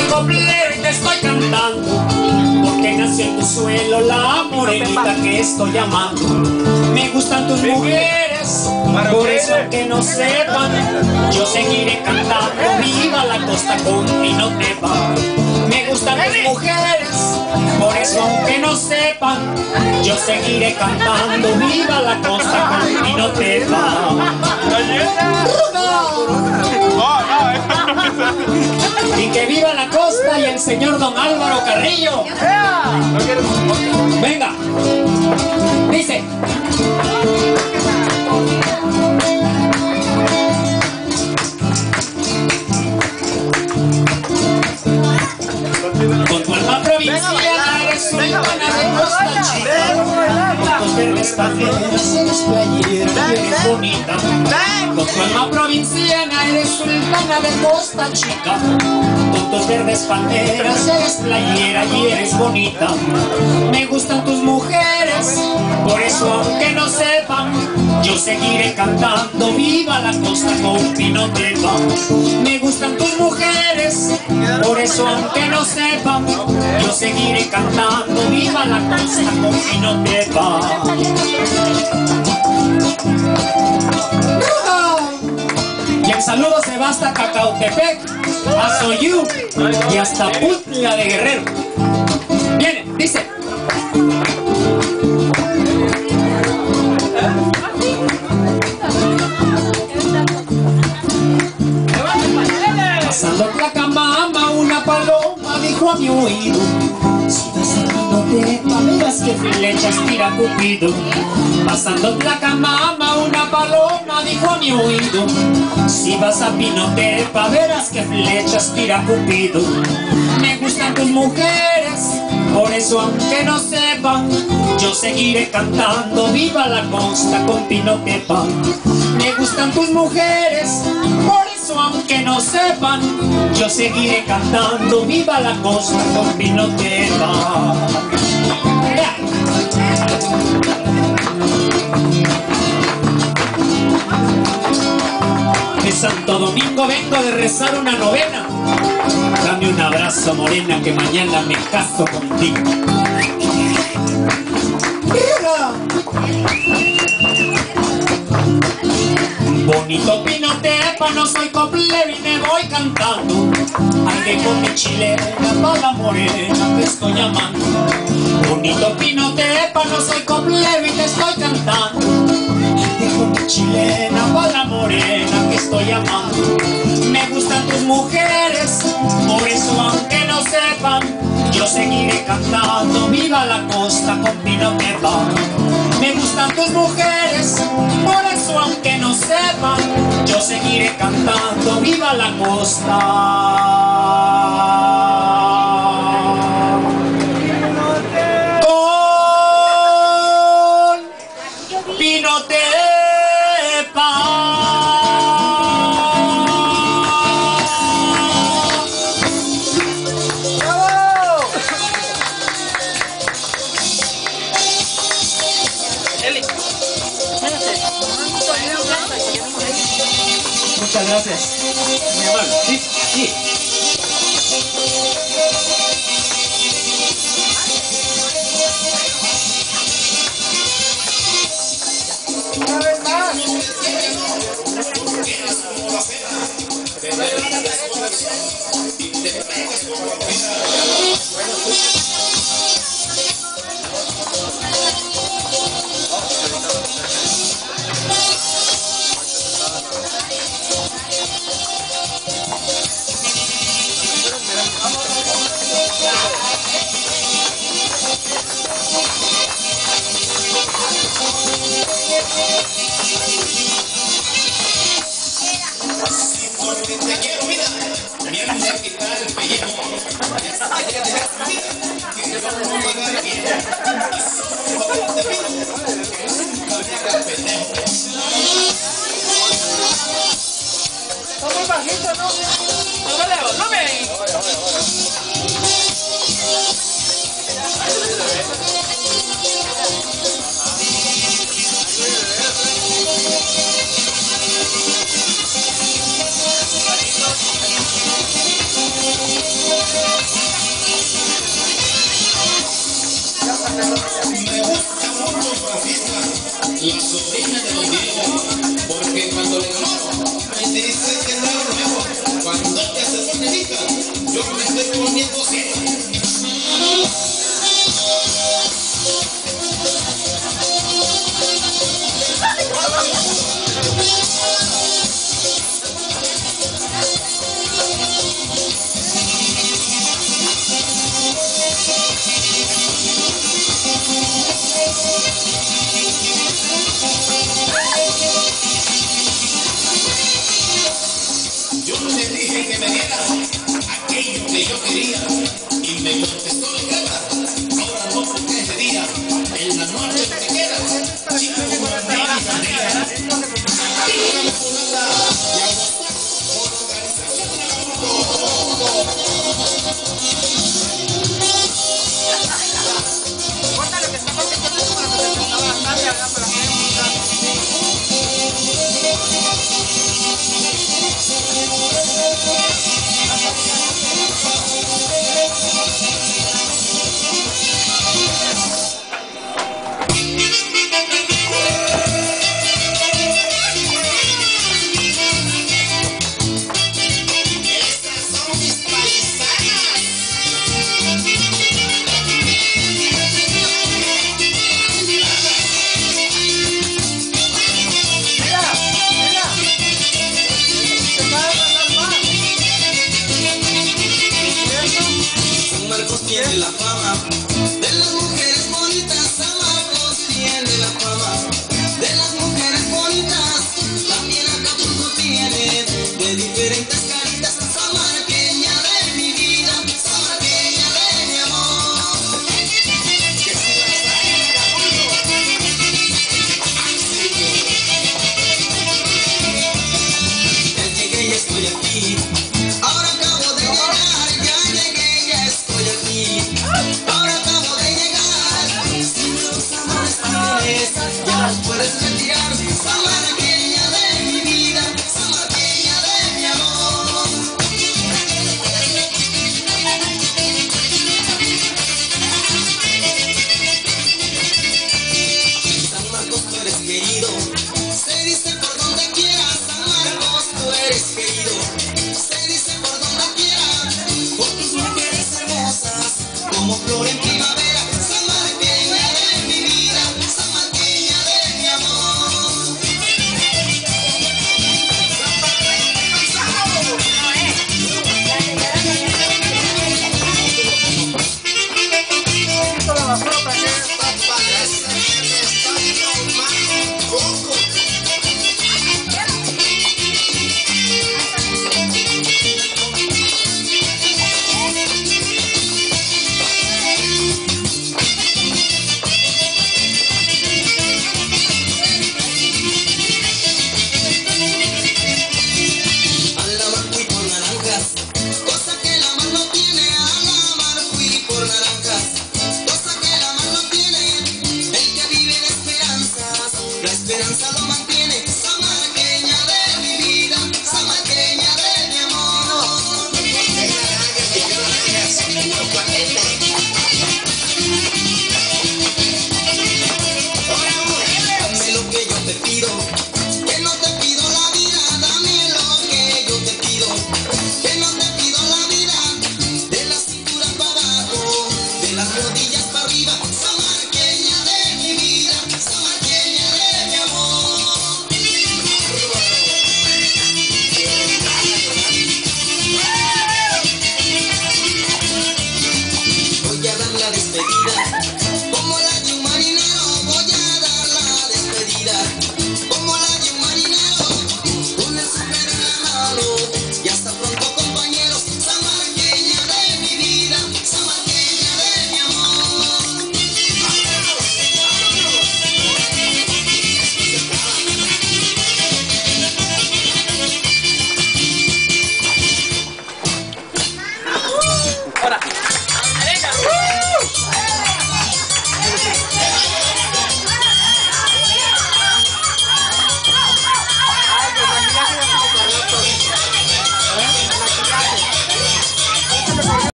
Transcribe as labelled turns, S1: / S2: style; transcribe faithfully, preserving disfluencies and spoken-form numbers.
S1: coplero y te estoy cantando, porque nació en tu suelo la morenita que estoy amando. Me gustan tus mujeres, por eso aunque no sepan, yo seguiré cantando. Viva la costa con Pino Tepa. Me gustan tus mujeres, por eso aunque no sepan, yo seguiré cantando. Viva la costa con Pino Tepa. Y que viva la costa y el señor don Álvaro Carrillo. Venga, dice. Con tu alma provinciana eres sultana de costa chica, con tus verdes pajeras eres playera y eres bonita. Con tu alma provinciana eres sultana de costa chica, con tus verdes palmeras eres playera y eres bonita. Me gustan tus mujeres, por eso aunque no sepan, yo seguiré cantando. Viva la costa con Pino Tepa. Me gustan tus mujeres, por eso aunque no sepan, yo seguiré cantando. Viva la costa con Pino Tepa. Y el saludo se va hasta Cacautepec, a Soyú y hasta Putla de Guerrero. Viene, dice. Pasando Tlacamama, una paloma dijo a mi oído: si vas a Pino Tepa, verás que flechas tira Cupido. Pasando Tlacamama, una paloma dijo a mi oído: si vas a Pino Tepa, verás que flechas tira Cupido. Me gustan tus mujeres, por eso aunque no sepan, yo seguiré cantando. Viva la costa con Pino Tepa. Me gustan tus mujeres, por eso aunque no sepan, yo seguiré cantando. Viva la costa con Pino Tepa. Yeah. De Santo Domingo vengo de rezar una novena. Dame un abrazo, morena, que mañana me caso contigo. Bonito Pino Tepa, no soy coplero y me voy cantando. Ay, dejo mi chilena pa' la morena que estoy amando. Bonito Pino Tepa, no soy coplero y te estoy cantando. Ay, dejo mi chilena pa' la morena que estoy amando. Me gustan tus mujeres, por eso aunque no sepan, yo seguiré cantando. Viva la costa con Pino Tepa. Me gustan tus mujeres, por eso aunque no sepan, yo seguiré cantando. Viva la costa con Pino Tepa. Muchas gracias, mi hermano. Sí, sí. Una vez más. Vamos bajito, ¿no? No me leo, no me ahí.
S2: la sobrina de Don Diego, porque cuando le enamoro me dice que no es nuevo. Cuando te haces una hija, yo me estoy poniendo ciego. Yo le dije que me diera aquello que yo quería y me contestó de guerra. Ahora no porque ese día, en la noche que quieras, chico, como una sandía. Tira la culata y a gozar por organización del mundo.
S3: Cuéntale que está contestando eso para que te estaba tarde acá para que
S2: tiene la fama de las mujeres bonitas. San Marcos tiene la fama de las mujeres bonitas. También Acapulco tiene de diferentes caritas. Samarqueña de mi vida, samarqueña de mi amor. Que si la trae en Acapulco, ya llegué y estoy aquí. Ahora acabo de llegar, ya llegué, ya estoy aquí. Ahora acabo de llegar. Si los amores tienes, ya los puedes retirar. Samarqueña de mi vida, samarqueña de mi amor. San Marcos, tú eres querido. Se dice por donde quieras. San Marcos, tú eres querido. Se dice por donde quiera, por tus mujeres hermosas, como flor en primavera. Samarqueña de mi vida, samarqueña de mi amor.
S3: toda la fruta que
S2: Parece que me están tomando coco. A la mar fui por naranjas, cosa que la mar no tiene. A la mar fui por naranjas, cosa que la mar no tiene. El que vive de esperanzas, la esperanza lo mantiene. Samarqueña de mi vida, samarqueña de mi amor.